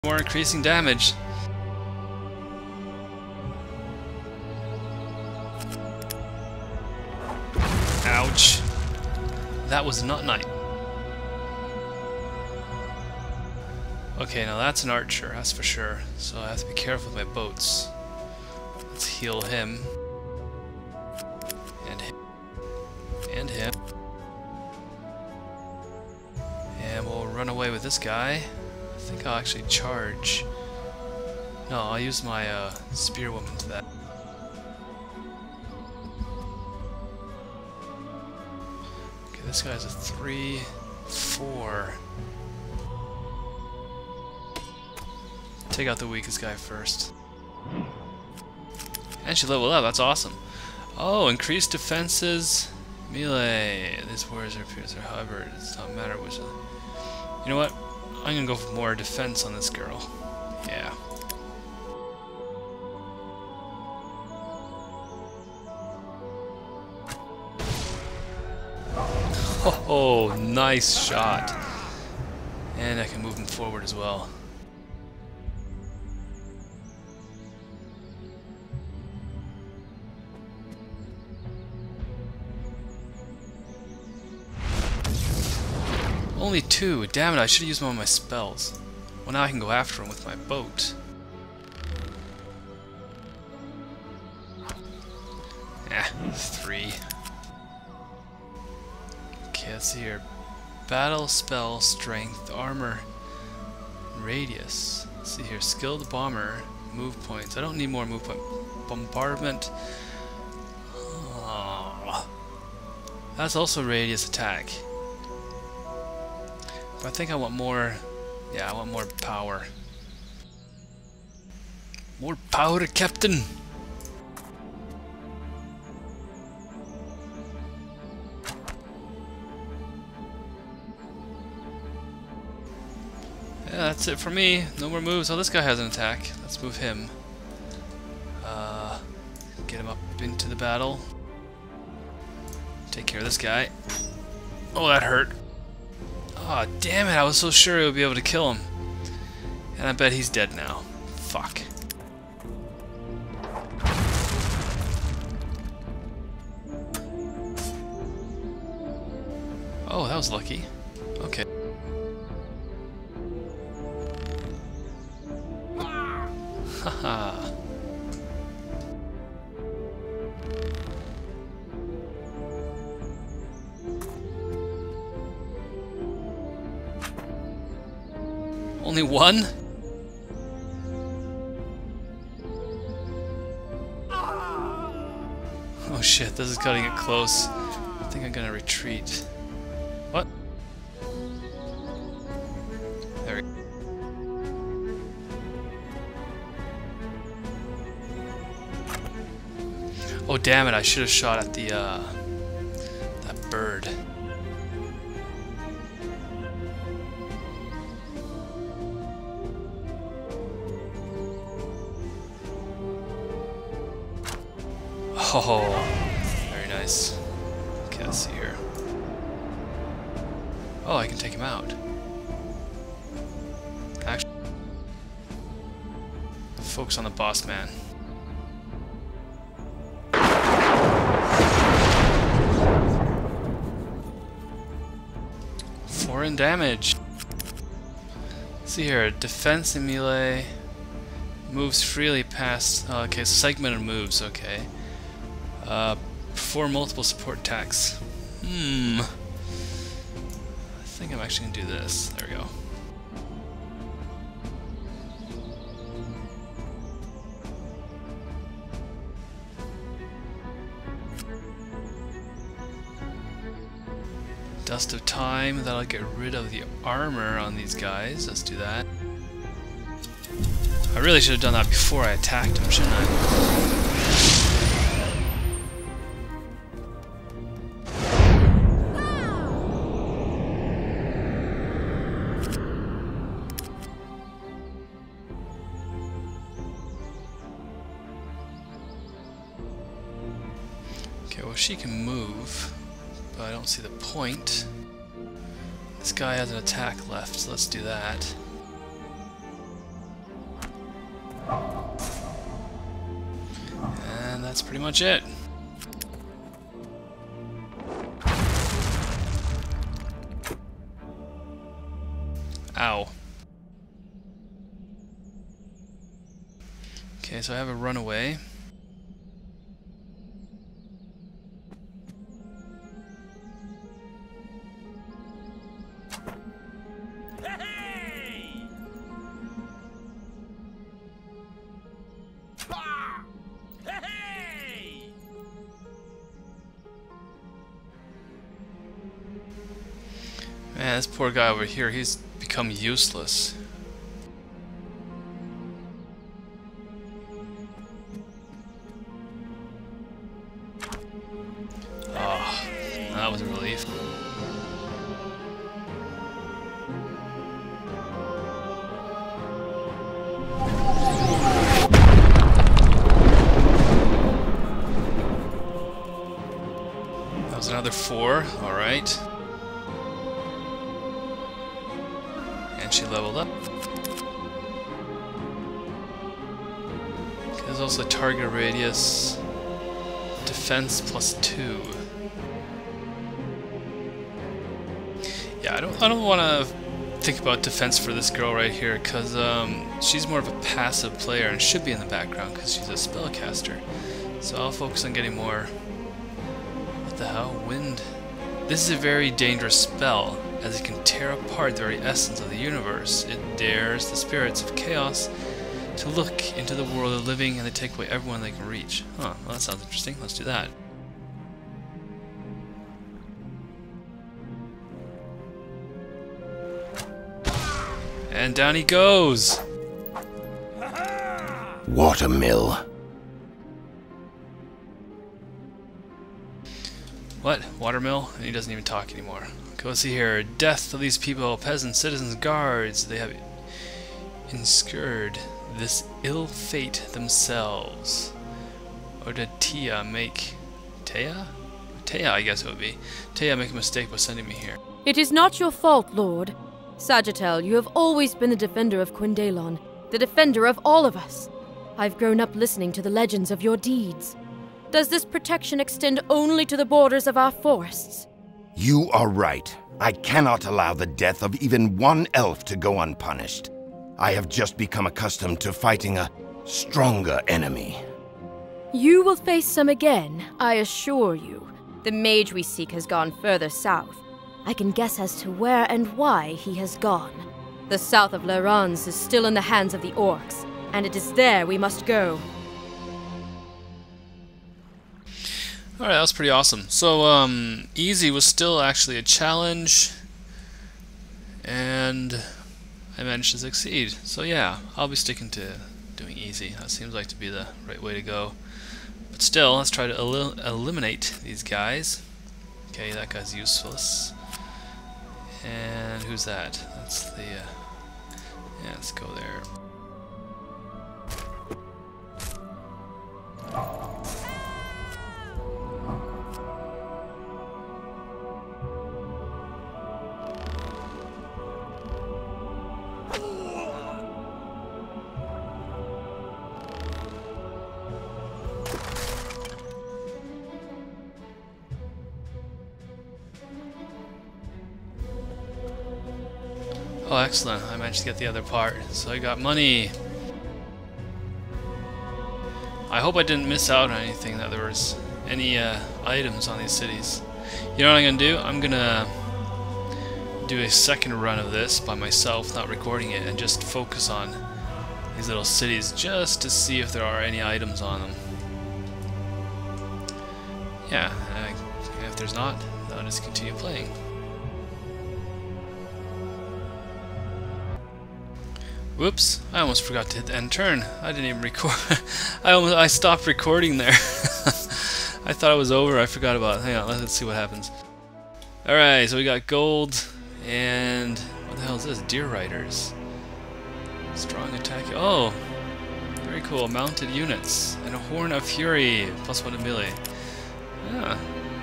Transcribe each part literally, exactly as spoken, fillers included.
More increasing damage. Ouch. That was not nice. Okay, now that's an archer, that's for sure. So I have to be careful with my boats. Let's heal him. And him. And him. And we'll run away with this guy. I think I'll actually charge. No, I'll use my uh, spearwoman to that. Okay, this guy's a three, four. Take out the weakest guy first. And she leveled up, that's awesome. Oh, increased defenses, melee. These warriors are piercer, however, it does not matter which. You know what? I'm gonna go for more defense on this girl. Yeah. Oh, nice shot. And I can move him forward as well. Only two. Damn it, I should have used one of my spells. Well, now I can go after him with my boat. Eh, three. Okay, let's see here. Battle, spell, strength, armor, radius. Let's see here. Skilled bomber, move points. I don't need more move point. Bombardment. Oh. That's also radius attack. But I think I want more, yeah, I want more power. More power, Captain! Yeah, that's it for me. No more moves. Oh, this guy has an attack. Let's move him. Uh, get him up into the battle. Take care of this guy. Oh, that hurt. Oh, damn it, I was so sure I would be able to kill him. And I bet he's dead now. Fuck. Oh, that was lucky. Okay. Haha. Only one? Oh shit, this is cutting it close. I think I'm gonna retreat. What? There we go. Oh damn it, I should have shot at the, uh, that bird. Oh, very nice. Okay, let's see here. Oh, I can take him out. Actually, focus on the boss man. Foreign damage. Let's see here, defense and melee moves freely past. Oh, okay, segmented moves. Okay. Uh, perform multiple support attacks. Hmm. I think I'm actually gonna do this. There we go. Dust of Time, that'll get rid of the armor on these guys. Let's do that. I really should have done that before I attacked him, shouldn't I? Okay, well she can move, but I don't see the point. This guy has an attack left, so let's do that. And that's pretty much it. Ow. Okay, so I have a runaway. Man, this poor guy over here, he's become useless. Oh, that was a relief. That was another four, alright. And she leveled up. There's also target radius. Defense plus two. Yeah, I don't I don't wanna think about defense for this girl right here, because um, she's more of a passive player and should be in the background because she's a spellcaster. So I'll focus on getting more. What the hell? Wind. This is a very dangerous spell, as it can tear apart the very essence of the universe. It dares the spirits of chaos to look into the world of living, and they take away everyone they can reach. Huh, well, that sounds interesting. Let's do that. And down he goes! Watermill. What? Watermill? And he doesn't even talk anymore. Go see here. Death of these people, peasants, citizens, guards. They have incurred this ill fate themselves. Or did Tia make... Tia? Tia, I guess it would be. Tia make a mistake by sending me here. It is not your fault, Lord. Sagittel, you have always been the defender of Quindalon, the defender of all of us. I've grown up listening to the legends of your deeds. Does this protection extend only to the borders of our forests? You are right. I cannot allow the death of even one elf to go unpunished. I have just become accustomed to fighting a stronger enemy. You will face some again, I assure you. The mage we seek has gone further south. I can guess as to where and why he has gone. The south of Lerans is still in the hands of the orcs, and it is there we must go. Alright, that was pretty awesome. So, um, easy was still actually a challenge, and I managed to succeed. So yeah, I'll be sticking to doing easy. That seems like to be the right way to go. But still, let's try to el eliminate these guys. Okay, that guy's useless. And who's that? That's the, uh, yeah, let's go there. Oh, excellent. I managed to get the other part. So I got money. I hope I didn't miss out on anything, that there was any uh, items on these cities. You know what I'm going to do? I'm going to do a second run of this by myself, not recording it, and just focus on these little cities just to see if there are any items on them. Yeah, uh, if there's not, I'll just continue playing. Whoops, I almost forgot to hit the end turn. I didn't even record. I almost I stopped recording there. I thought it was over. I forgot about it. Hang on, let's see what happens. Alright, so we got gold and what the hell is this? Deer Riders. Strong attack. Oh, very cool. Mounted units. And a Horn of Fury. Plus one to melee. Yeah.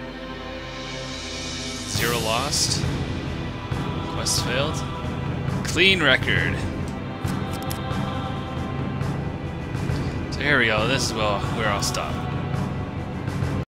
Zero lost. Quest failed. Clean record. So here we go. This is well where I'll stop.